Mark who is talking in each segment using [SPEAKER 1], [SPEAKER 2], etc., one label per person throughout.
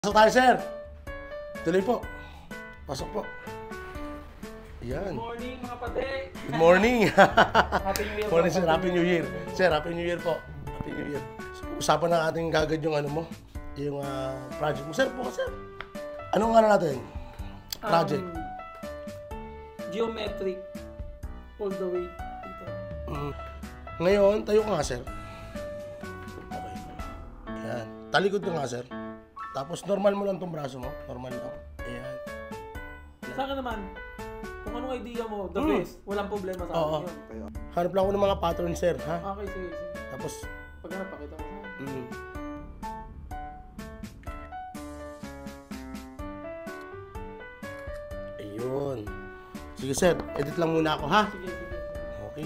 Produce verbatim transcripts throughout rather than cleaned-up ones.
[SPEAKER 1] Pasok tayo, sir. Tuloy po. Pasok po. Ayan.
[SPEAKER 2] Good morning, mga pate.
[SPEAKER 1] Good morning.
[SPEAKER 2] Happy New Year.
[SPEAKER 1] Morning, sir. Happy New Year. Sir, Happy New Year po. Happy New Year. So, usapan na natin kagad yung ano mo, yung uh, project mo. Sir, po ka, sir. Anong ano natin? Project.
[SPEAKER 2] Um, geometric. All the way. Dito.
[SPEAKER 1] Mm. Ngayon, tayo ka nga, sir. Okay. Ayan. Talikod ka nga, sir. Tapos, normal mo lang tong braso mo. Normal lang. Ayan.
[SPEAKER 2] Sa akin naman, kung anong idea mo, the
[SPEAKER 1] Mm.
[SPEAKER 2] best. Walang problema sa
[SPEAKER 1] Oo.
[SPEAKER 2] akin yun.
[SPEAKER 1] Hanap lang ako ng mga pattern, sir. Ha?
[SPEAKER 2] Okay, sige, sige.
[SPEAKER 1] Tapos,
[SPEAKER 2] Pag napakita mo sa akin.
[SPEAKER 1] mm. Ayun. Sige, sir. Edit lang muna ako, ha?
[SPEAKER 2] Sige, sige.
[SPEAKER 1] Okay.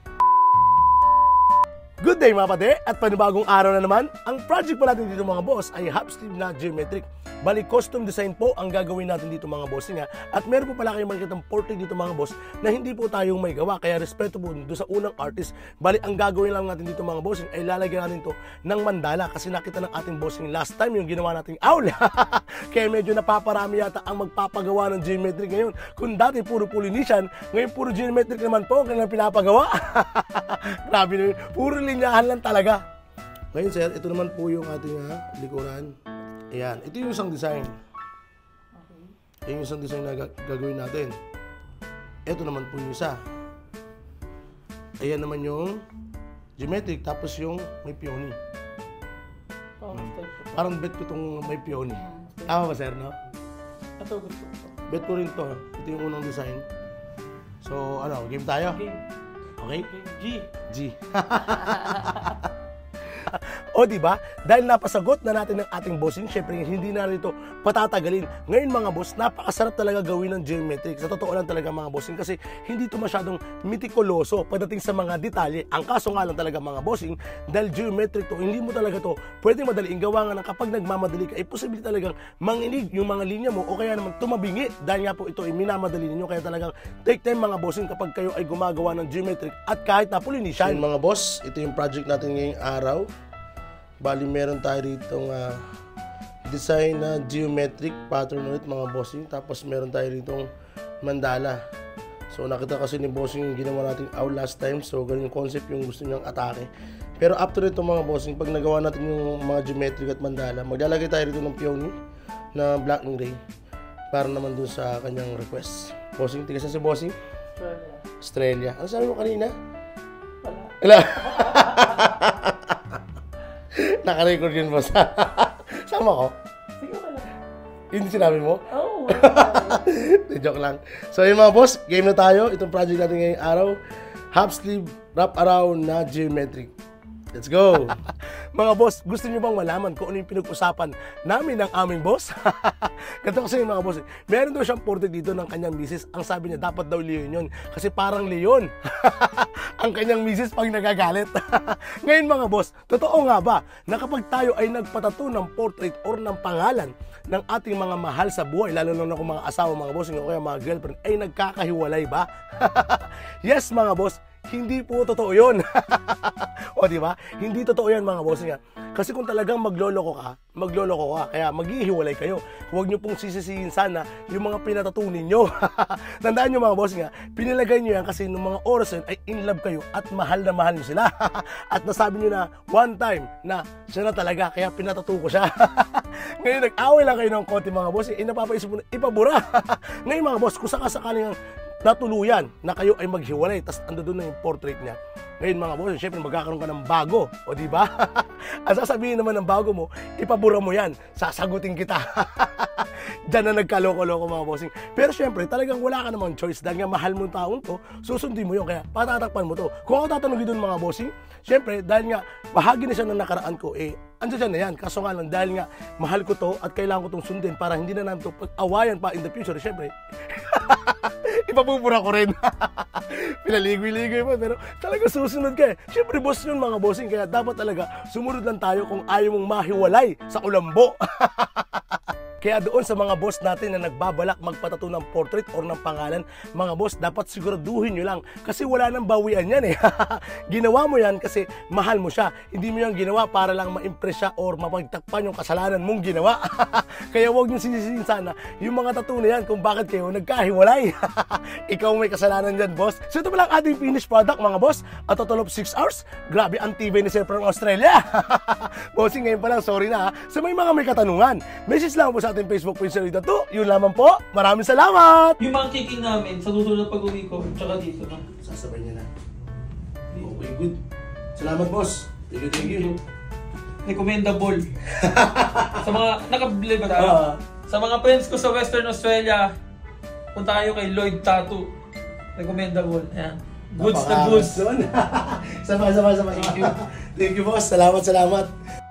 [SPEAKER 1] Good day, mga pate, at panibagong araw na naman. Ang project pa natin dito, mga boss, ay half sleeve na geometric. Bali, custom design po ang gagawin natin dito, mga boss nga. At meron po pala kayong makikitang portrait dito, mga boss, na hindi po tayong may gawa. Kaya respeto po doon sa unang artist. Bali, ang gagawin lang natin dito, mga boss, ay lalagyan natin to ng mandala. Kasi nakita ng ating bossing last time yung ginawa nating owl. Kaya medyo napaparami yata ang magpapagawa ng geometric ngayon. Kung dati puro Polynesian, ngayon puro geometric naman po ang kanilang pinapagawa. Grabe na yun. Puro linyahan lang talaga. Ngayon, sir, ito naman po yung ating ha, likuran. Ayan. Ito yung isang design.
[SPEAKER 2] Okay.
[SPEAKER 1] Ito yung isang design na gagawin natin. Ito naman po yung isa. Ayan naman yung geometric. Tapos yung may peony.
[SPEAKER 2] Oh,
[SPEAKER 1] Hmm.
[SPEAKER 2] type ko.
[SPEAKER 1] Parang bet ko itong may peony.
[SPEAKER 2] Hmm.
[SPEAKER 1] Tama ba, sir, no?
[SPEAKER 2] Ito gusto ko.
[SPEAKER 1] Bet ko rin to. Ito yung unang design. So, ano, game tayo?
[SPEAKER 2] Game.
[SPEAKER 1] Okay?
[SPEAKER 2] Game. G.
[SPEAKER 1] G. O diba? Dahil napasagot na natin ng ating bossing, syempre hindi na rin ito patatagalin. Ngayon, mga boss, napakasarap talaga gawin ng geometric. Sa totoo lang talaga, mga bossing, kasi hindi ito masyadong mitikuloso pagdating sa mga detalye. Ang kaso nga lang talaga, mga bossing, dahil geometric to, hindi mo talaga to pwede madaliin gawa nga ng kapag nagmamadali ka, ay posible talagang manginig yung mga linya mo o kaya naman tumabingi. Dahil nga po ito ay minamadali ninyo, kaya talagang take time, mga bossing, kapag kayo ay gumagawa ng geometric at kahit na Polynesian. Mga boss, ito yung project natin ngayong araw. Bali, meron tayo rito uh, design na geometric pattern ulit, mga bossing. Tapos meron tayo rito mandala. So nakita kasi ni bossing yung ginawa natin owl last time. So ganun yung concept yung gusto niyang atake. Pero after ito, mga bossing, pag nagawa natin yung mga geometric at mandala, maglalagay tayo rito ng peony na black and gray para naman dun sa kanyang request. Bossing, tiga sa si bossing?
[SPEAKER 2] Australia.
[SPEAKER 1] Australia. Ano sabi mo kanina?
[SPEAKER 2] Wala.
[SPEAKER 1] Wala. Naka-record yun, boss. Sama ko.
[SPEAKER 2] Sige, wala.
[SPEAKER 1] Yun yung sinabi mo?
[SPEAKER 2] Oh, wala.
[SPEAKER 1] Joke lang. So yun, mga boss, game na tayo. Itong project natin ngayong araw, half sleeve wrap around na geometric. Let's go! Mga boss, gusto niyo bang malaman kung ano yung pinag-usapan namin ng aming boss? Ganito kasi yung mga boss, meron daw siyang portrait dito ng kanyang misis. Ang sabi niya, dapat daw leon yun. Kasi parang leon ang kanyang misis pag nagagalit. Ngayon, mga boss, totoo nga ba na kapag tayo ay nagpatato ng portrait or ng pangalan ng ating mga mahal sa buhay, lalo na kung mga asawa, mga boss, o kaya mga girlfriend, ay nagkakahiwalay ba? Yes, mga boss, hindi po totoo yun. O di ba? Hindi totoo yan, mga boss nga. Kasi kung talagang magloloko ka, magloloko ka, kaya maghihiwalay kayo. Huwag nyo pong sisisihin sana yung mga pinatatunin nyo. Tandaan nyo, mga boss nga, pinilagay nyo yan kasi nung mga oras yun ay in love kayo at mahal na mahal nyo sila. At nasabi nyo na one time na siya na talaga, kaya pinatatu ko siya. Ngayon, nag-away lang kayo ng konti, mga boss, eh, napapaisip mo na ipabura. Ngayon, mga boss, kung sakasakaling natuluyan na kayo ay maghiwalay, tas ando doon na yung portrait niya. Ngayon, mga boss, syempre magkakaroon ka ng bago, o di ba? Ang sasabihin naman ng bago mo, ipabura mo yan, sasagutin kita. Diyan na nagkaloko-loko, mga bossing. Pero syempre, talagang wala ka namang choice dahil nga mahal mo yung taong to, susundin mo yun, kaya patatakpan mo to. Kung ako tatanungin doon, mga bossing, syempre, dahil nga bahagi na siya ng nakaraan ko, eh, andyan dyan na yan. Kaso nga lang, dahil nga mahal ko to at kailangan ko tong sundin para hindi na namin to pag-awayan pa in the future, syempre, ipapupura ko rin. Pinaligoy-ligoy mo, pero talaga susunod ka eh. Siyempre, boss yun, mga bossing, kaya dapat talaga sumunod lang tayo kung ayaw mong mahiwalay sa ulambo. Kaya doon sa mga boss natin na nagbabalak magpatato ng portrait or ng pangalan, mga boss, dapat siguraduhin nyo lang kasi wala nang bawian yan eh. Ginawa mo yan kasi mahal mo siya. Hindi mo yan ginawa para lang ma-impress siya or mapagtakpan yung kasalanan mong ginawa. Kaya huwag nyo sisisihin sana yung mga tattoo na yan kung bakit kayo nagkahiwalay. Ikaw may kasalanan dyan, boss. So ito pala ang ating finished product, mga boss. At total of six hours. Grabe, ang tibay ni Sir from Australia. Bossing, ngayon pa lang, sorry na ha. So may mga may katanungan, message lang po sa ating Facebook page na Tattoo. Yun lamang po. Maraming salamat!
[SPEAKER 2] Yung mga kicking namin, sa susunod na pag-uwi ko, tsaka dito na.
[SPEAKER 1] Sasabay niya na. Okay, good. Salamat, boss. Thank you, thank you.
[SPEAKER 2] Recommendable. Sa mga, nakabili ba tayo?
[SPEAKER 1] Uh,
[SPEAKER 2] sa mga friends ko sa Western Australia, punta kayo kay Lloyd Tattoo. Recommendable. Ayan. Goods na goods.
[SPEAKER 1] Sama, sama, sama, sama. Thank you. Thank you, boss. Salamat, salamat.